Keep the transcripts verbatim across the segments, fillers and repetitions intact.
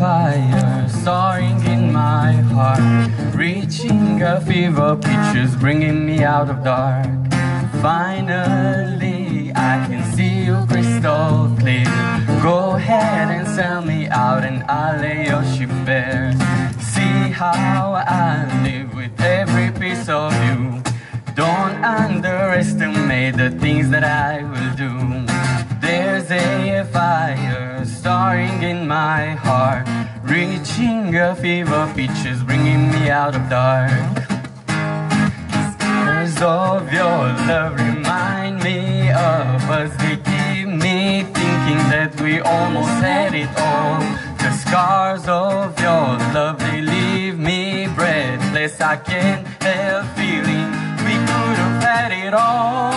fire soaring in my heart, reaching a fever pitch, is bringing me out of dark. Finally, I can see you crystal clear. Go ahead and sell me out and I'll lay your ship bare. See how I live with every piece of you. Don't underestimate the things that I will do. There's a fire starring in my heart, reaching a fever pitch, is bringing me out of dark. Scars of your love remind me of us. They keep me thinking that we almost had it all. The scars of your love, they leave me breathless. I can't help feeling we could have had it all.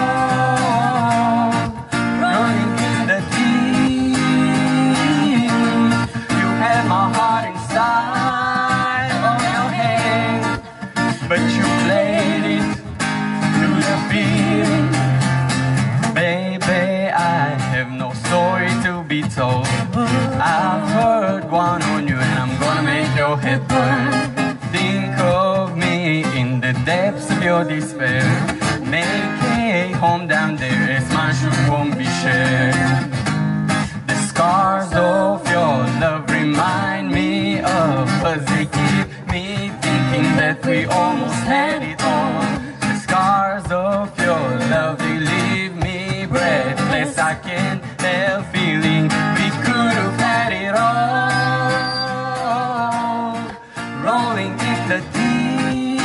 Running in the deep, you had my heart inside of your hand, but you played it through the beating. Baby, I have no story to be told. I've heard one on you and I'm gonna make your head burn. Think of me in the depths of your despair. Make a home down there as mine won't be shared. The scars of your love remind me of us. They keep me thinking that we almost had it all. The scars of your love, they leave me breathless. I can't help feeling we could have had it all. Rolling in the deep,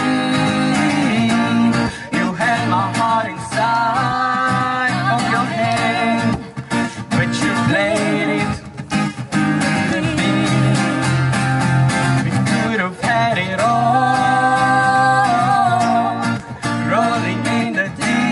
you had my heart inside of your hand, but you played it with the beat. We could have had it all. Rolling in the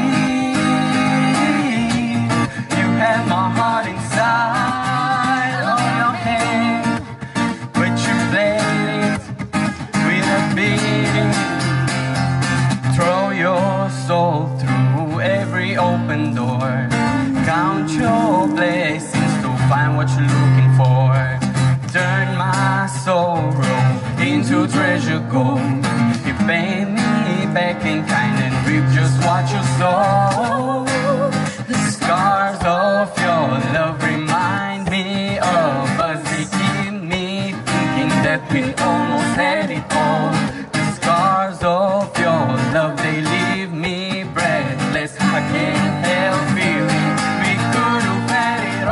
deep, you had my heart inside of your hand, but you played it with a beating. Throw your soul through every open door. Count your blessings to find what you're looking for. Turn my sorrow into treasure gold. You pay me back in kind and reap just what you sow. The scars of your love remind me of us. They keep me thinking that we almost had it all. The scars of your love, they leave me breathless. I can't help feeling we could have had it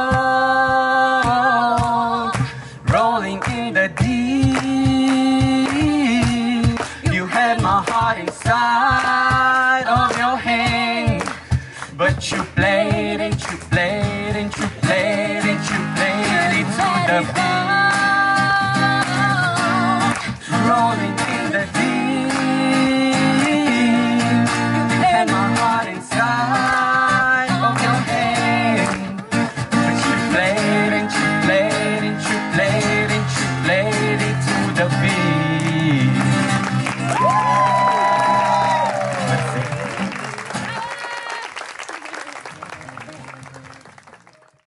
all. Rolling in the deep, you had my heart inside of your hand, but you played it, you played it, you played it, you played it to the beat.